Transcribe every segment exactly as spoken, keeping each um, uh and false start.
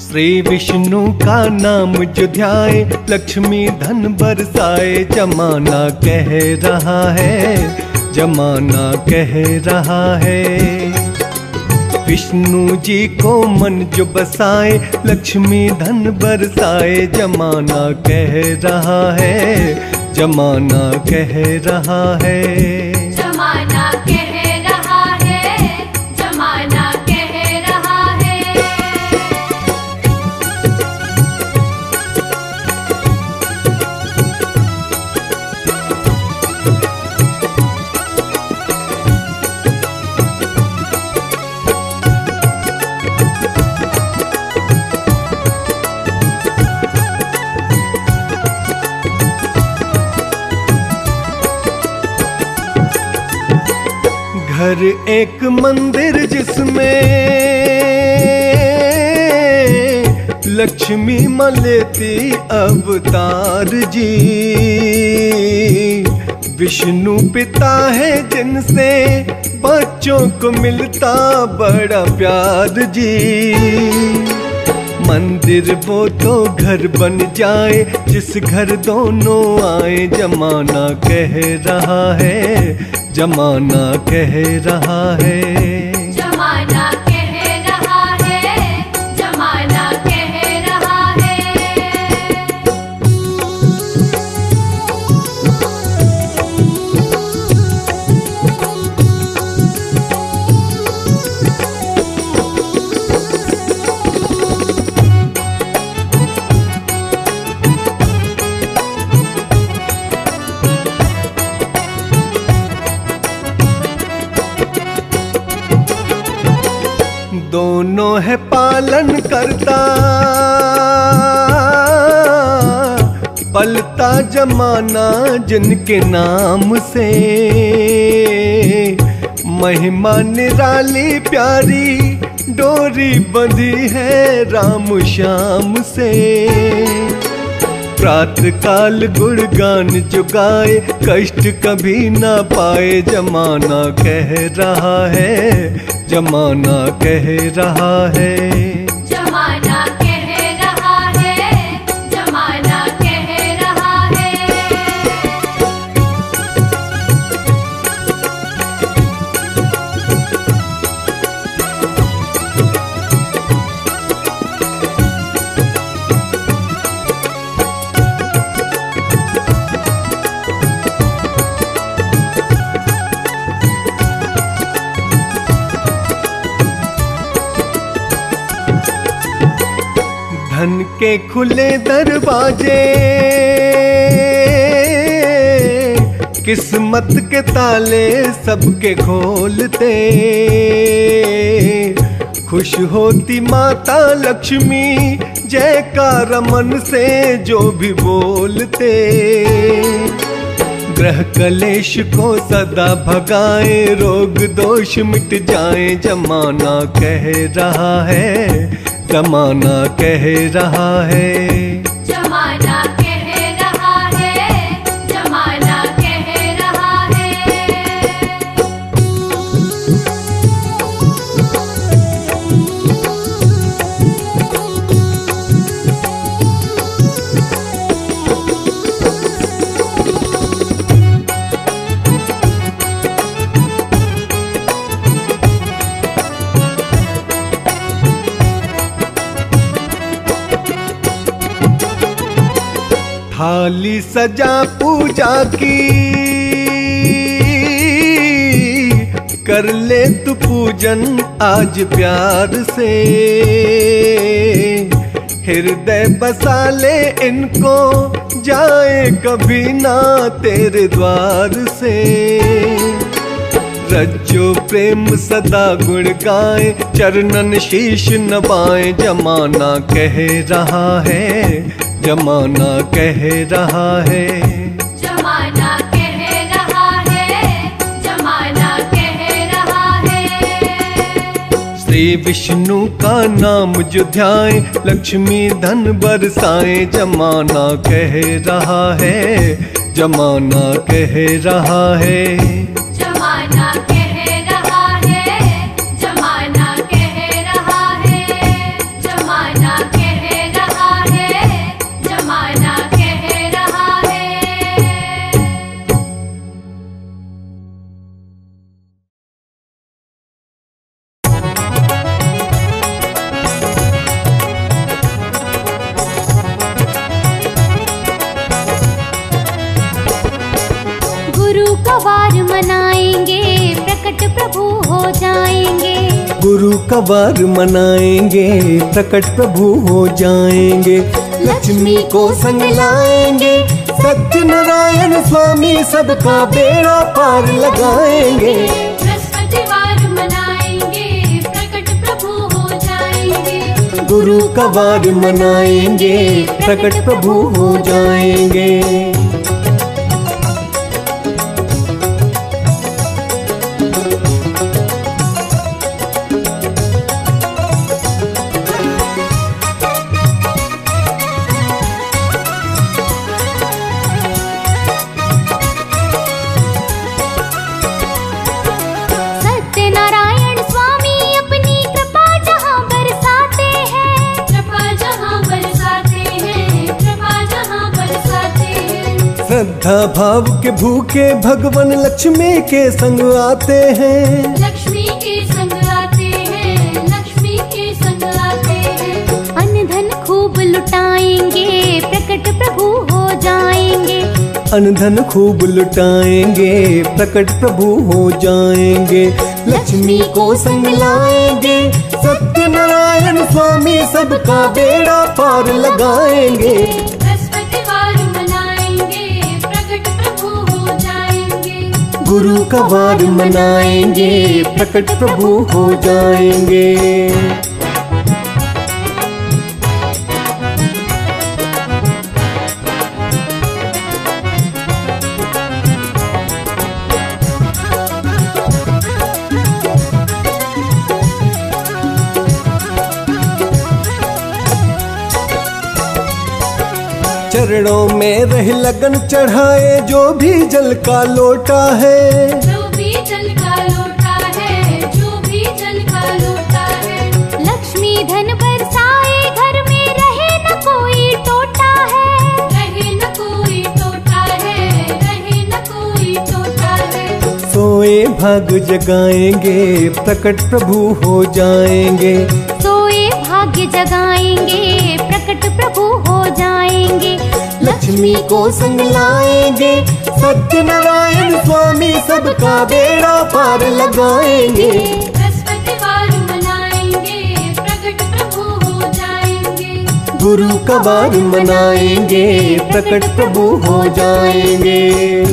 श्री विष्णु का नाम जो ध्याए लक्ष्मी धन बरसाए। जमाना कह रहा है, जमाना कह रहा है। विष्णु जी को मन जो बसाए लक्ष्मी धन बरसाए। जमाना कह रहा है, जमाना कह रहा है। जमाना कह रहा है, जमाना कह रहा है। घर एक मंदिर जिसमें लक्ष्मी माँ लेती अवतार जी। विष्णु पिता है जिनसे बच्चों को मिलता बड़ा प्यार जी। मंदिर वो तो घर बन जाए जिस घर दोनों आए। जमाना कह रहा है, जमाना कह रहा है। जमाना कह रहा है, जमाना कह रहा है। दोनों है पालन करता पलता जमाना जिनके नाम से। महिमा निराली प्यारी डोरी बंधी है राम श्याम से। प्रातः काल गुणगान जो गाए कष्ट कभी ना पाए। जमाना कह रहा है, जमाना कह रहा है। जमाना कह रहा है, जमाना कह रहा है। धन के खुले दरवाजे किस्मत के ताले सबके खोलते। खुश होती माता लक्ष्मी जयकार मन से जो भी बोलते। ग्रह कलेश को सदा भगाए रोग दोष मिट जाए। जमाना कह रहा है, जमाना कह रहा है। जमाना कह रहा है, जमाना कह रहा है। थाली सजा पूजा की कर ले तू पूजन आज प्यार से। हृदय बसा ले इनको जाए कभी ना तेरे द्वार से। रज्जो प्रेम सदा गुण गाए चरणन शीश नवाए। जमाना कह रहा है, जमाना कह रहा है। जमाना कह रहा है, जमाना कह रहा है। श्री विष्णु का नाम जो ध्याए लक्ष्मी धन बरसाए। जमाना कह रहा है, जमाना कह रहा है। जमाना कह रहा है, जमाना कह रहा है। जमाना कह प्रभु हो जाएंगे। गुरु का वार मनाएंगे, प्रकट प्रभु हो जाएंगे। लक्ष्मी को संग लाएंगे, सत्यनारायण स्वामी सबका बेड़ा पार लगाएंगे। बृहस्पतिवार मनाएंगे, प्रकट प्रभु हो जाएंगे। गुरु का वार मनाएंगे, प्रकट प्रभु हो जाएंगे। श्रद्धा भाव के भूखे भगवान लक्ष्मी के संग आते हैं। लक्ष्मी के संग आते हैं, लक्ष्मी के संग आते हैं। अन्न धन खूब लुटाएंगे, प्रकट प्रभु हो जाएंगे। अन्न धन खूब लुटाएंगे, प्रकट प्रभु हो जाएंगे। लक्ष्मी को संग लाएंगे, सत्यनारायण स्वामी सबका बेड़ा पार लगाएंगे। गुरु का वार मनाएंगे, प्रकट प्रभु हो जाएंगे। चरणों में रह लगन चढ़ाए, जो भी जल का लोटा है। जो भी जल का लोटा है, जो भी जल का लोटा है। लक्ष्मी धन बरसाए, घर में रहे न कोई टोटा है। रहे न कोई टोटा है, रहे न कोई टोटा है। सोए भाग जगाएंगे, प्रकट प्रभु हो जाएंगे। सोए भाग्य जगाएंगे, प्रकट प्रभु हो जाएंगे। लक्ष्मी को संग लाएंगे, सत्यनारायण स्वामी सबका बेड़ा पार लगाएंगे। बृहस्पतिवार मनाएंगे, प्रकट प्रभु हो जाएंगे। गुरु का वार मनाएंगे, प्रकट प्रभु हो जाएंगे।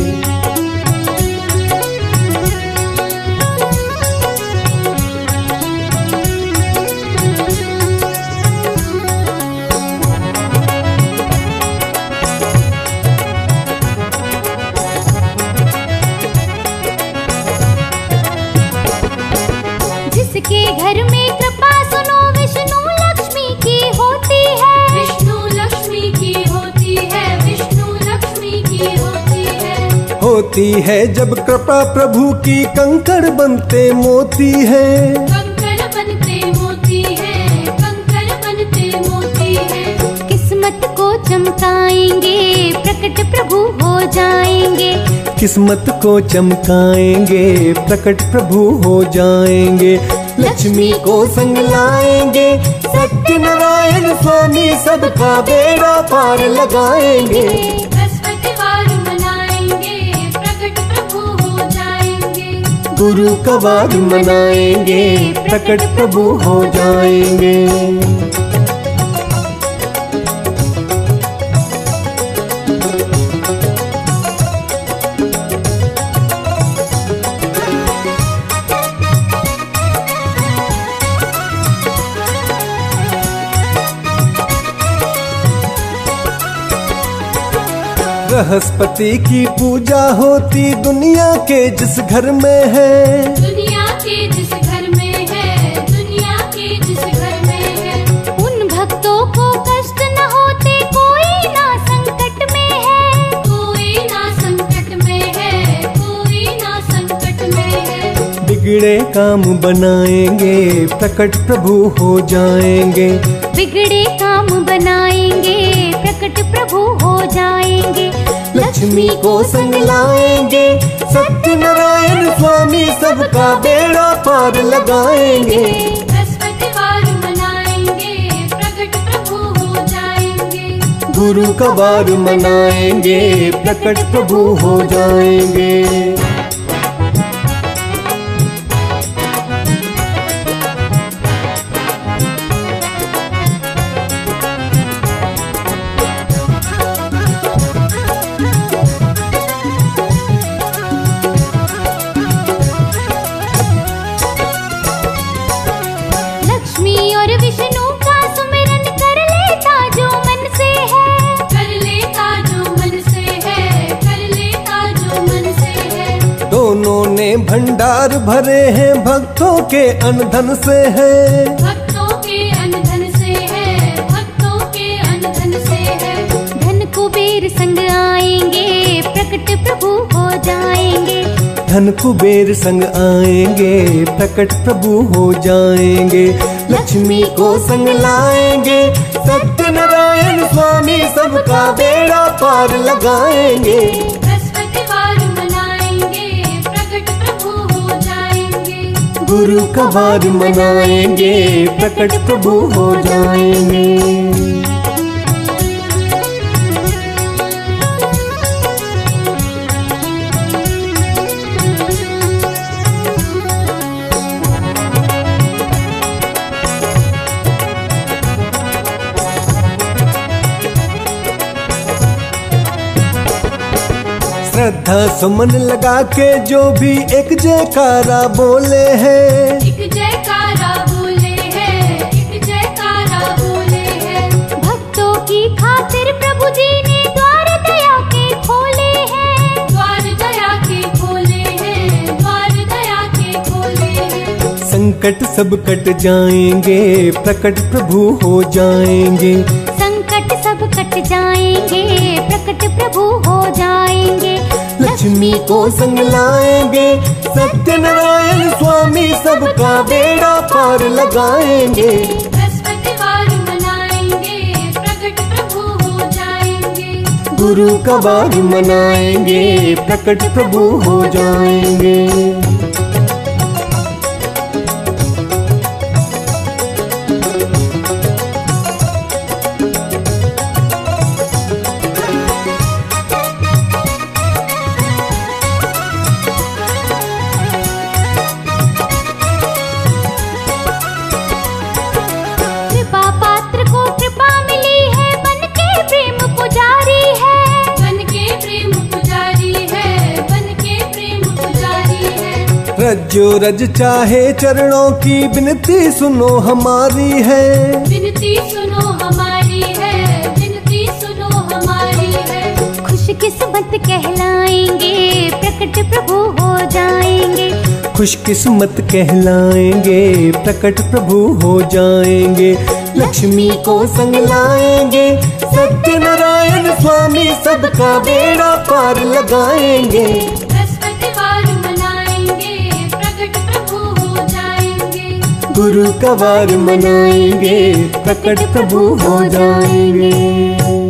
जिसके घर में कृपा सुनो विष्णु लक्ष्मी की होती है। विष्णु लक्ष्मी की होती है, विष्णु लक्ष्मी की होती है। होती है जब कृपा प्रभु की, कंकड़ बनते मोती है। कंकड़ बनते मोती है, कंकड़ बनते मोती है। किस्मत को चमकाएंगे, प्रकट प्रभु हो जाएंगे। किस्मत को चमकाएंगे, प्रकट प्रभु हो जाएंगे। लक्ष्मी को संग लाएंगे, सत्यनारायण स्वामी सबका बेड़ा पार लगाएंगे। बृहस्पतिवार मनाएंगे, प्रकट प्रभु हो जाएंगे। गुरु का वार मनाएंगे, प्रकट प्रभु हो जाएंगे। बृहस्पति की पूजा होती दुनिया के जिस घर में है। दुनिया के जिस घर में है, दुनिया के जिस घर में है। उन भक्तों को कष्ट न होते, कोई ना संकट में है। कोई ना संकट में है, कोई ना संकट में है। बिगड़े काम बनाएंगे, प्रकट प्रभु हो जाएंगे। बिगड़े काम बनाएंगे, प्रकट प्रभु हो जाएंगे। लक्ष्मी को संग लाएंगे, सत्यनारायण स्वामी सबका बेड़ा पार लगाएंगे। बृहस्पतिवार मनाएंगे, प्रकट प्रभु हो जाएंगे। गुरु का वार मनाएंगे, प्रकट प्रभु हो जाएंगे। भंडार भरे हैं भक्तों के अनधन से हैं। भक्तों के अनधन से है, भक्तों के अनधन से है। धन कुबेर संग आएंगे, प्रकट प्रभु हो जाएंगे। धन कुबेर संग आएंगे, प्रकट प्रभु हो जाएंगे। लक्ष्मी को संग लाएंगे, सत्यनारायण स्वामी सबका बेड़ा पार लगाएंगे। बृहस्पतिवार मनाएंगे, प्रकट प्रभु हो जाएंगे। गुरु का वार मनाएंगे, प्रकट प्रभु हो जाएंगे। श्रद्धा सुमन लगा के जो भी एक जयकारा बोले हैं। एक जयकारा बोले हैं, एक जयकारा बोले हैं। भक्तों की खातिर प्रभु जी ने द्वार दया के खोले हैं। द्वार दया के खोले हैं, द्वार दया के खोले हैं। संकट सब कट जाएंगे, प्रकट प्रभु हो जाएंगे। संकट सब कट जाएंगे, प्रकट प्रभु हो जाएंगे। लक्ष्मी को संग लाएंगे, सत्यनारायण स्वामी सबका बेड़ा पार लगाएंगे। बृहस्पतिवार मनाएंगे, प्रकट प्रभु हो जाएंगे। गुरु का वार मनाएंगे, प्रकट प्रभु हो जाएंगे। कृपा पात्र को कृपा मिली है, बन के प्रेम पुजारी है। बन के प्रेम पुजारी है, बन के प्रेम पुजारी है। रज्जो रज चाहे चरणों की विनती सुनो हमारी है। विनती सुनो हमारी है, विनती सुनो हमारी है। खुश किस्मत कहलाएंगे, प्रकट प्रभु हो जाएंगे। खुशकिस्मत कहलाएंगे, प्रकट प्रभु हो जाएंगे। लक्ष्मी को संग लाएंगे, सत्यनारायण स्वामी सबका बेड़ा पार लगाएंगे। बृहस्पतिवार मनाएंगे, प्रकट प्रभु हो जाएंगे। गुरु का वार मनाएंगे, प्रकट प्रभु हो जाएंगे।